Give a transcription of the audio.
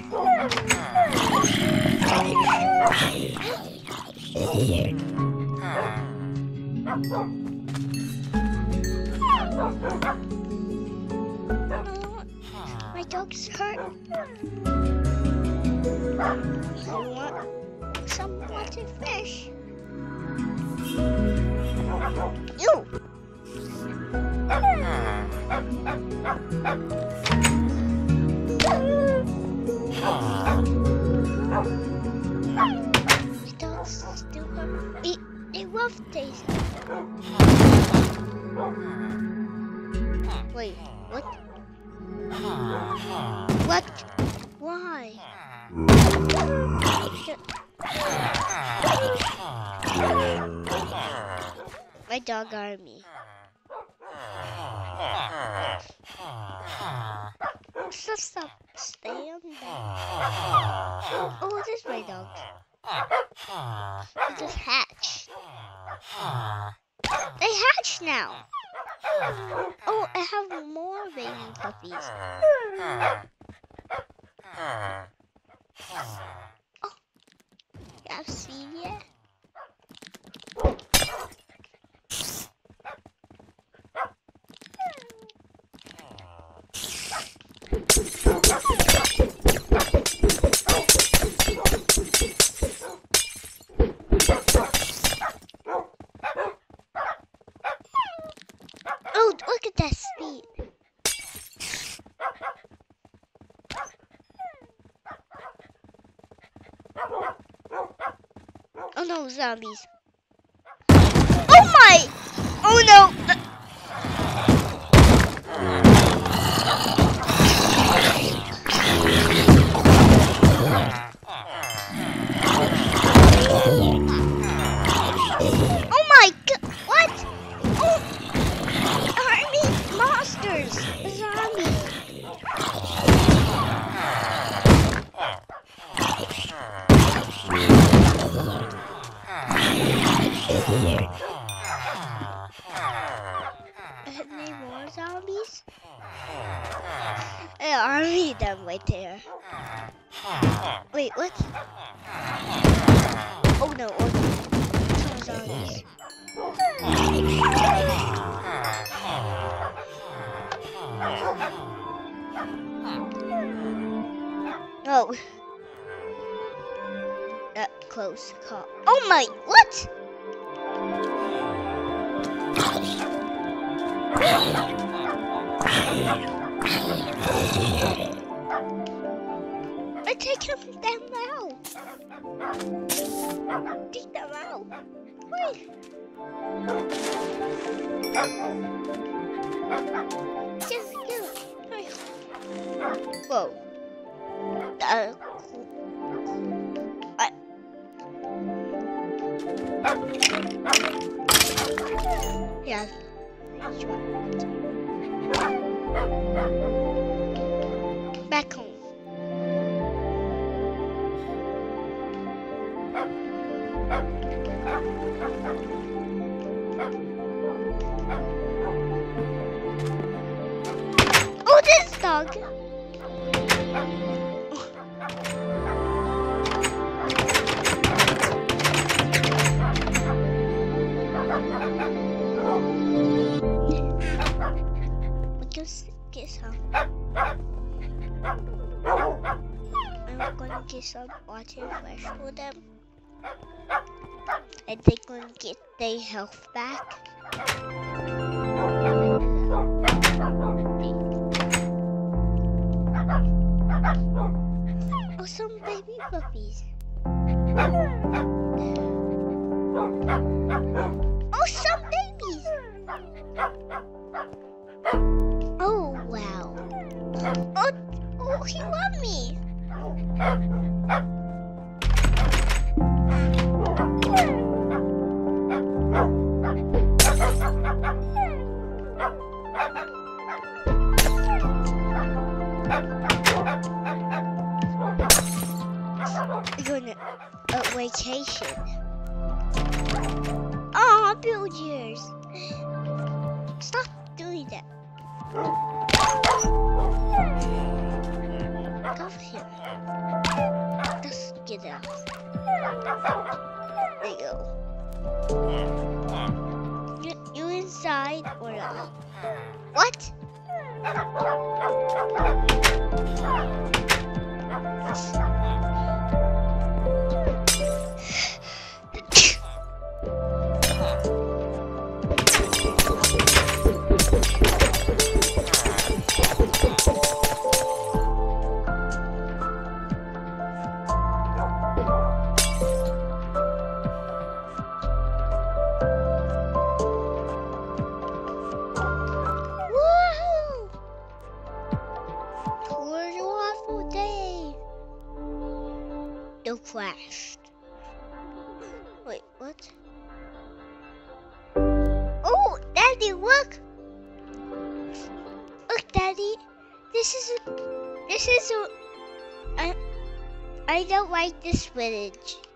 My dog's hurt. I want some water fish. You. My dog's still hurt. They love taste. Wait, what? What? Why? My dog army. Stop. Stay on there. Oh, this is my dog. It just hatched. They hatched now. Oh, I have more baby puppies. Oh, you have seen yet? Oh, look at that speed. Oh no, zombies. Oh my! Oh no! Oh my god! What? Oh! Army monsters! Zombies! Any more zombies? There are them right there. Wait, what? Oh no, some zombies. Oh. That close call. Oh my, what? I take them out. Take them out. Wait. Just go. Whoa. Yeah. Back home. Oh, this dog. Just get some. I'm gonna get some water fresh for them. And they're gonna get their health back. Oh, some baby puppies. Oh, some babies. Oh, wow. Oh, he loved me. You're on a vacation. Oh, villagers. Stop doing that. cover him. Let's get out. There you go. You inside or not? What? You crashed. Wait, what? Oh, Daddy, look! Look, Daddy. I don't like this village.